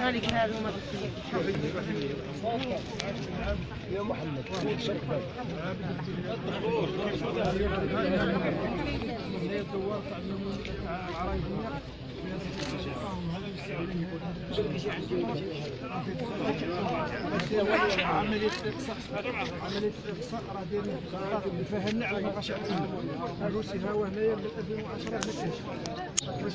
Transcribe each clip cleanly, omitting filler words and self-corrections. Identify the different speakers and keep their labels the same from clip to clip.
Speaker 1: عليك هذا
Speaker 2: يا محمد عملية الاقصاء راه دايرين اللي فهمنا على ما بقاش يعطينا الروسي ها هو هنايا من 2010 ما كاينش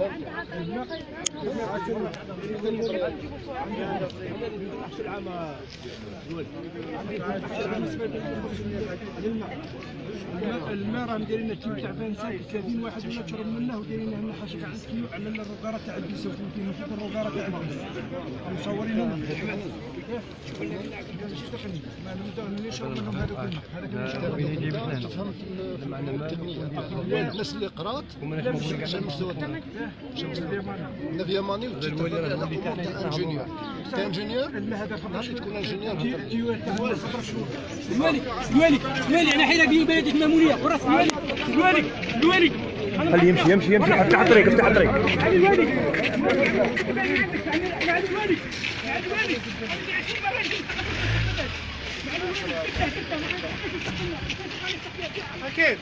Speaker 2: الماء راه دايرين التيم تاع 30 واحد ولا تشرب منه ودايرين هنا حاجه على الكيو على الروكاره تاع البيسو فين فوق الروكاره تاع البيسو مصورينهم الناس اللي قرات مستوى اليماني انجينيور ماشي تكون انجينيور
Speaker 3: الوالي انا حيله في بلدك مامونيه وراس الوالي
Speaker 4: خليه يمشي افتح الطريق
Speaker 2: اكيد